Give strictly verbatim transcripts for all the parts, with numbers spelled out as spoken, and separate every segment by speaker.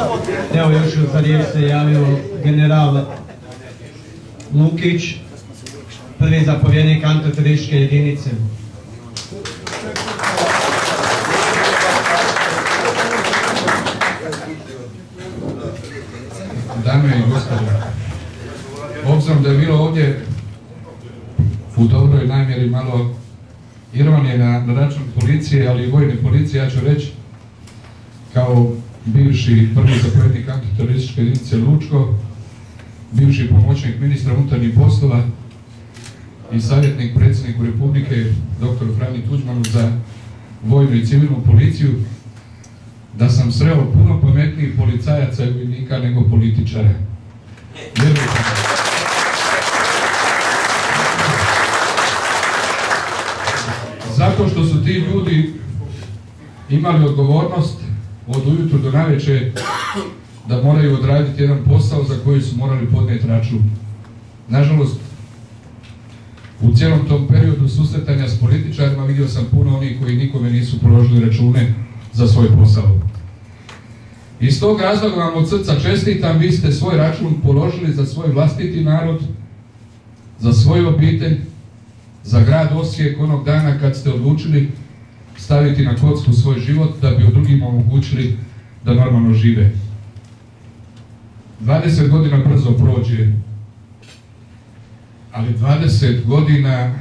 Speaker 1: Evo još za riječ se javio general Lukić, prvi zapovjednik antiterorističke jedinice.
Speaker 2: Dame i gospodo, obzirom da je bilo ovdje u dobroj namjeri malo ironije na, na račun policije, ali i vojne policije, ja ću reći kao bivši prvi zapovjednik antiterorističke jedinice Lučko, bivši pomoćnik ministra unutarnjih poslova i savjetnik predsjedniku Republike doktoru Franji Tuđmanu za vojnu i civilnu policiju, da sam sreo puno pametnijih policajaca i vojnika nego političara. Vjerujte. Zato što su ti ljudi imali odgovornost od ujutru do navečer da moraju odraditi jedan posao za koji su morali podnijeti račun. Nažalost, u cijelom tom periodu susretanja s političarima vidio sam puno onih koji nikome nisu položili račune za svoj posao. Iz tog razloga vam od srca čestitam, vi ste svoj račun položili za svoj vlastiti narod, za svoju obitelj, za grad Osijek onog dana kad ste odlučili staviti na kocku svoj život da bi od drugima omogućili da normalno žive. dvadeset godina brzo prođe, ali dvadeset godina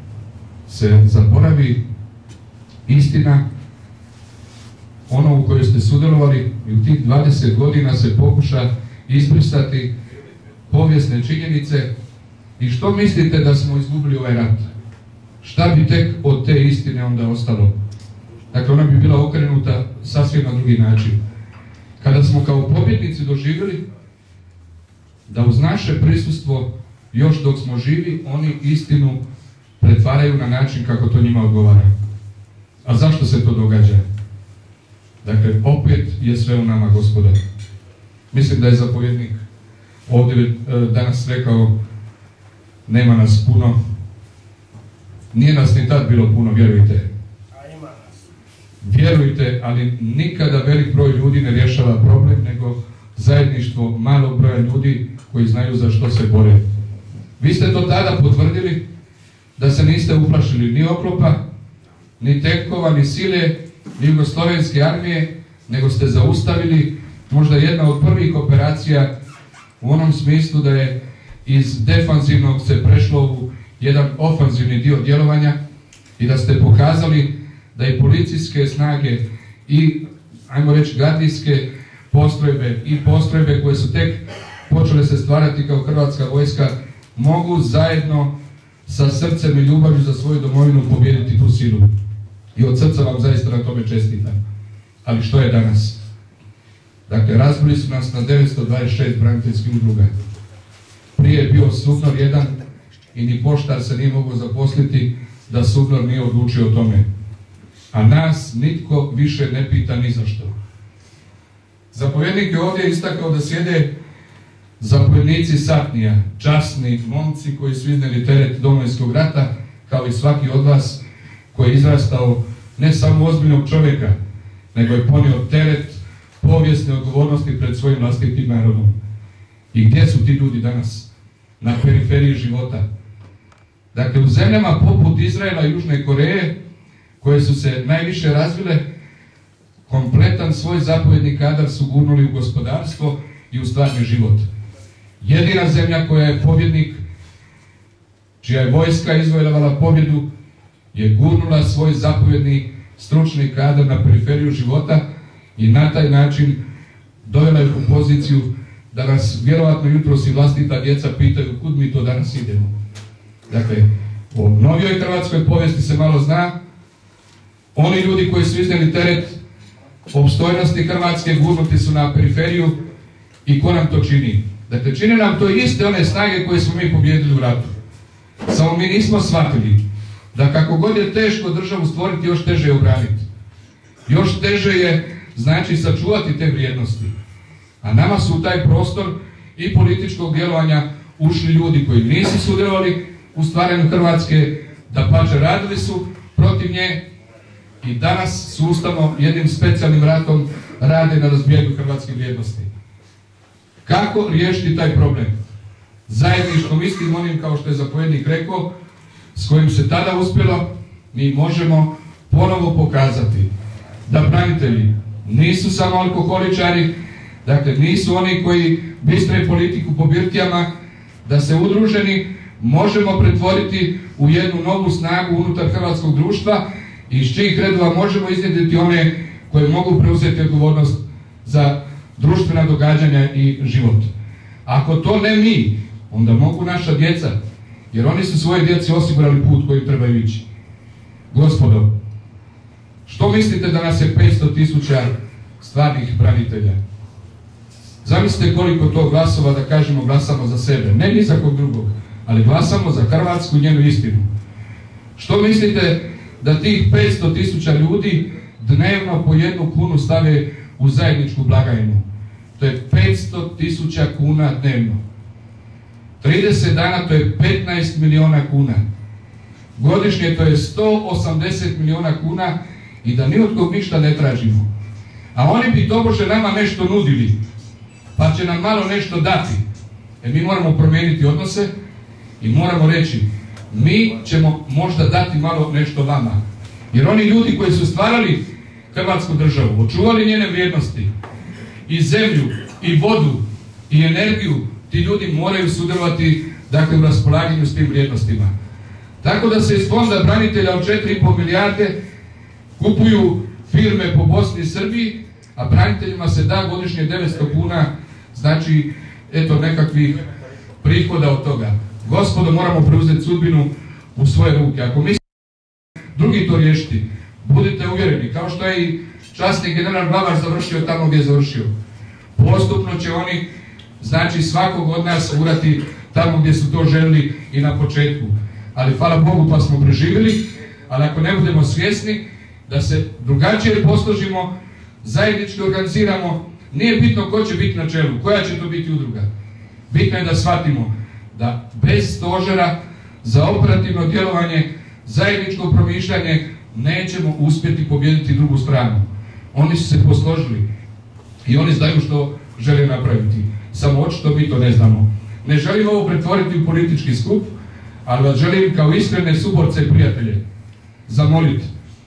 Speaker 2: se zaboravi istina, ono u kojoj ste sudjelovali, i u tih dvadeset godina se pokuša izbrisati povijesne činjenice. I što mislite da smo izgubili ovaj rat? Šta bi tek od te istine onda ostalo? Dakle, ona bi bila okrenuta sasvim na drugi način. Kada smo kao pobjednici doživjeli da uz naše prisustvo, još dok smo živi, oni istinu pretvaraju na način kako to njima odgovara. A zašto se to događa? Dakle, opet je sve u nama, gospoda. Mislim da je zapovjednik ovdje danas rekao, nema nas puno. Nije nas ni tad bilo puno, vjerujte. Vjerujte, ali nikada velik broj ljudi ne rješava problem, nego zajedništvo malog broja ljudi koji znaju za što se bore. Vi ste to tada potvrdili, da se niste uplašili ni oklopa, ni tenkova, ni sile, ni jugoslovenske armije, nego ste zaustavili možda jedna od prvih operacija u onom smislu da je iz defanzivnog se prešlo u jedan ofanzivni dio djelovanja i da ste pokazali da i policijske snage i, ajmo reći, gardijske postrojbe i postrojbe koje su tek počele se stvarati kao Hrvatska vojska mogu zajedno sa srcem i ljubavlju za svoju domovinu pobijediti tu silu. I od srca vam zaista na tome čestitam. Ali što je danas? Dakle, razbili su nas na devetsto dvadeset šest braniteljskih udruga. Prije je bio SUBNOR jedan i ni poštar se nije mogao zaposliti da SUBNOR nije odlučio o tome. A nas nitko više ne pita ni za što. Zapovjednik je ovdje istakao da sjede zapovjednici satnija, časni momci koji su iznijeli teret Domovinskog rata, kao i svaki od vas koji je izrastao ne samo ozbiljnog čovjeka, nego je ponio teret povijesne odgovornosti pred svojim vlastitim narodom. I gdje su ti ljudi danas? Na periferiji života. Dakle, u zemljama poput Izraela i Južne Koreje, koje su se najviše razvile, kompletan svoj zapovjedni kadar su gurnuli u gospodarstvo i u stvarni život. Jedina zemlja koja je pobjednik, čija je vojska izvojevala pobjedu, je gurnula svoj zapovjedni stručni kadar na periferiju života i na taj način dovela ih u poziciju da nas vjerovatno jutros i vlastita djeca pitaju kud mi to danas idemo. Dakle, o novijoj hrvatskoj povijesti se malo zna. Oni ljudi koji su iznijeli teret opstojnosti Hrvatske gurnuti su na periferiju i ko nam to čini? Dakle, čini nam to iste one snage koje smo mi pobijedili u ratu. Samo mi nismo shvatili da kako god je teško državu stvoriti, još teže je obraniti. Još teže je, znači, sačuvati te vrijednosti. A nama su u taj prostor i političkog djelovanja ušli ljudi koji nisu sudjelovali u stvaranju Hrvatske, dapače radili su protiv nje i danas sustavno jednim specijalnim ratom rade na razbijanju hrvatskih vrijednosti. Kako riješiti taj problem? Zajedništvom istim onim, kao što je zapovjednik rekao, s kojim se tada uspjelo, mi možemo ponovo pokazati da branitelji nisu samo alkoholičari, dakle nisu oni koji bistre politiku po birtijama, da se udruženi možemo pretvoriti u jednu novu snagu unutar hrvatskog društva i iz čijih redova možemo iznjedriti one koji mogu preuzeti odgovornost za društvena događanja i život. Ako to ne mi, onda mogu naša djeca, jer oni su svoje djeci osigurali put koji trebaju ići. Gospodo, što mislite da nas je petsto tisuća stvarnih branitelja? Zamislite koliko to glasova, da kažemo, glasamo za sebe, ne ni za kog drugog, ali glasamo za Hrvatsku i njenu istinu. Što mislite da tih petsto tisuća ljudi dnevno po jednu kunu stave u zajedničku blagajnu? To je petsto tisuća kuna dnevno. trideset dana to je petnaest miliona kuna. Godišnje to je sto osamdeset miliona kuna i da ni od kog ništa ne tražimo. A oni bi tobože nama nešto nudili, pa će nam malo nešto dati. E mi moramo promijeniti odnose i moramo reći, mi ćemo možda dati malo nešto vama. Jer oni ljudi koji su stvarali Hrvatsku državu, očuvali njene vrijednosti, i zemlju, i vodu, i energiju, ti ljudi moraju sudjelovati, dakle, u raspolaganju s tim vrijednostima. Tako da se iz fonda branitelja od četiri i pol milijarde kupuju firme po Bosni i Srbiji, a braniteljima se da godišnje devetsto kuna, znači, eto, nekakvih prihoda od toga. Gospodo, moramo preuzeti sudbinu u svoje ruke. Ako mislite drugi to riješiti, budite uvjereni, kao što je i časni general Glavaš završio tamo gdje je završio. Postupno će oni, znači, svakog od nas urati tamo gdje su to želili i na početku. Ali hvala Bogu pa smo preživjeli, ali ako ne budemo svjesni da se drugačije posložimo, zajednički organiziramo, nije bitno ko će biti na čelu, koja će to biti udruga. Bitno je da shvatimo da bez stožera za operativno djelovanje, zajedničko promišljanje, nećemo uspjeti pobijediti drugu stranu. Oni su se posložili i oni znaju što žele napraviti. Samo očito mi to ne znamo. Ne želim ovo pretvoriti u politički skup, ali vas želim kao iskrene suborce i prijatelje zamoliti.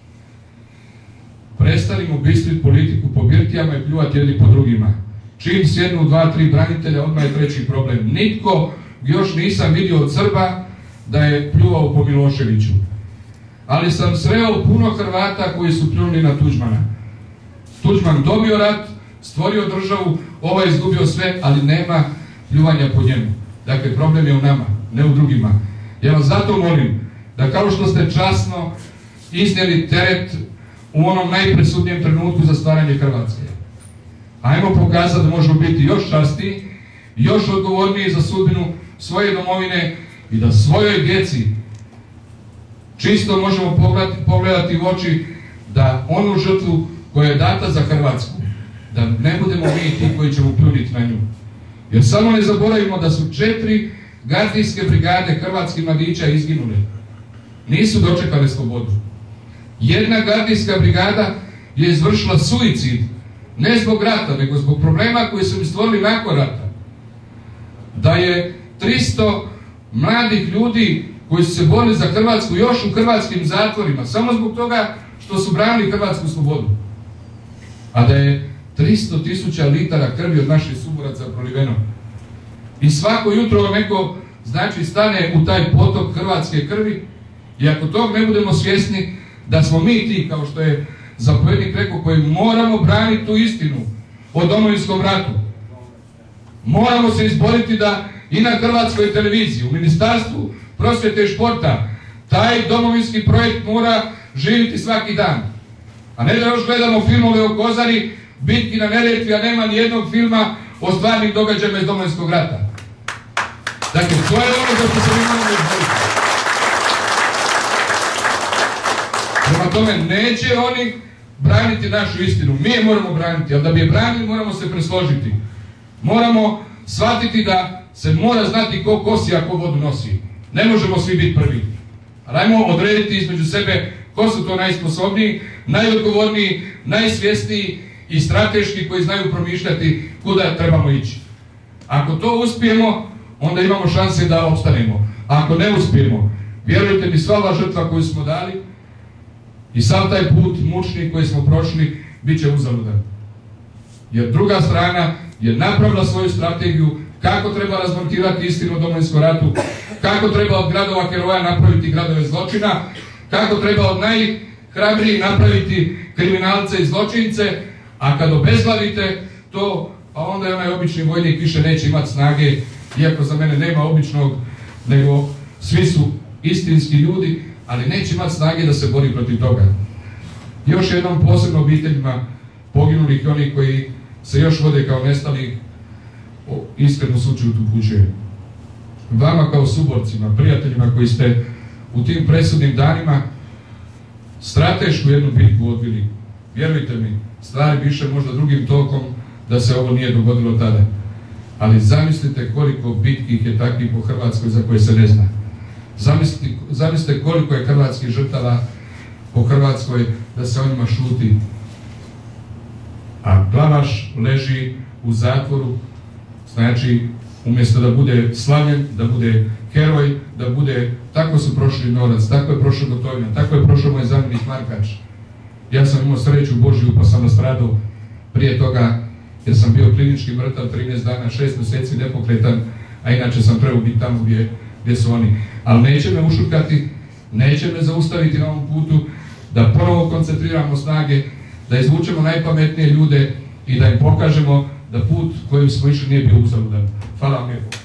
Speaker 2: Prestanimo bistriti politiku po birtijama i pljuvati jedni po drugima. Čim sjednu dva, tri branitelja, odmah je treći problem. Nitko još nisam vidio od Srba da je pljuvao po Miloševiću. Ali sam sreo puno Hrvata koji su pljunuli na Tuđmana. Tuđman dobio rat, stvorio državu, ovaj izgubio sve, ali nema pljuvanja po njemu. Dakle, problem je u nama, ne u drugima. Ja vas zato molim da kao što ste časno iznijeli teret u onom najpresudnijem trenutku za stvaranje Hrvatske, ajmo pokazati da možemo biti još častiji, još odgovorniji za sudbinu svoje domovine i da svojoj djeci čisto možemo pogledati, pogledati u oči da onu žrtvu koja je data za Hrvatsku, da ne budemo mi ti koji ćemo pljuniti na nju. Jer samo ne zaboravimo da su četiri gardijske brigade hrvatskih mladića izginule. Nisu dočekale slobodu. Jedna gardijska brigada je izvršila suicid, ne zbog rata, nego zbog problema koji su im stvorili nakon rata. Da je tristo mladih ljudi koji su se borili za Hrvatsku još u hrvatskim zatvorima, samo zbog toga što su branili hrvatsku slobodu. A da je tristo tisuća litara krvi od naših suboraca proliveno. I svako jutro neko, znači, stane u taj potok hrvatske krvi i ako tog ne budemo svjesni da smo mi ti, kao što je zapovjednik rekao, koji moramo braniti tu istinu o Domovinskom ratu. Moramo se izboriti da i na Hrvatskoj televiziji, u Ministarstvu prosvjete i športa, taj domovinski projekt mora živjeti svaki dan. A ne da još gledamo filmove o Kozari, bitki na Neretvi, a nema ni jednog filma o stvarnim događajima iz Domovinskog rata. Dakle, to je ono za što se mi moramo izboriti. Prema tome, neće oni braniti našu istinu, mi je moramo braniti, ali da bi je branili moramo se presložiti. Moramo shvatiti da se mora znati ko kosi, a ko vodu nosi. Ne možemo svi biti prvi. Ali ajmo odrediti između sebe ko su to najsposobniji, najodgovorniji, najsvjesniji i strateški koji znaju promišljati kuda trebamo ići. Ako to uspijemo, onda imamo šanse da opstanemo. A ako ne uspijemo, vjerujte mi, sva ova žrtva koju smo dali i sav taj put mučni koji smo prošli, bit će uzaludan. Jer druga strana je napravila svoju strategiju kako treba razmontirati istinu o Domovinskom ratu, kako treba od gradova heroja napraviti gradove zločina, kako treba od najhrabrijih napraviti kriminalce i zločince, a kad obezglavite to, pa onda je onaj obični vojnik više neće imati snage, iako za mene nema običnog, nego svi su istinski ljudi, ali neće imati snage da se bori protiv toga. Još jednom posebno obiteljima poginulih i onih koji se još vode kao nestali, iskreno sućut upućujem. Vama kao suborcima, prijateljima koji ste u tim presudnim danima stratešku jednu bitku odbili, vjerujte mi, stvari bi išle možda drugim tokom da se ovo nije dogodilo tada. Ali zamislite koliko bitkih je takvih po Hrvatskoj za koje se ne zna. Zamislite, zamislite koliko je hrvatskih žrtava po Hrvatskoj da se o njima šuti. A Glavaš leži u zatvoru, znači umjesto da bude slavljen, da bude heroj, da bude, tako su prošli Norac, tako je prošao Gotovina, tako je prošao moj zamjenik Markač. Ja sam imao sreću Božju pa sam nastradao prije toga jer sam bio klinički mrtav trinaest dana, šest mjeseci nepokretan, a inače sam trebao biti tamo gdje, gdje su oni. Ali neće me ušutkati, neće me zaustaviti na ovom putu, da ponovo koncentriramo snage, da izvučemo najpametnije ljude i da im pokažemo da put kojim smo išli nije bio uzaludan. Hvala vam lijepo.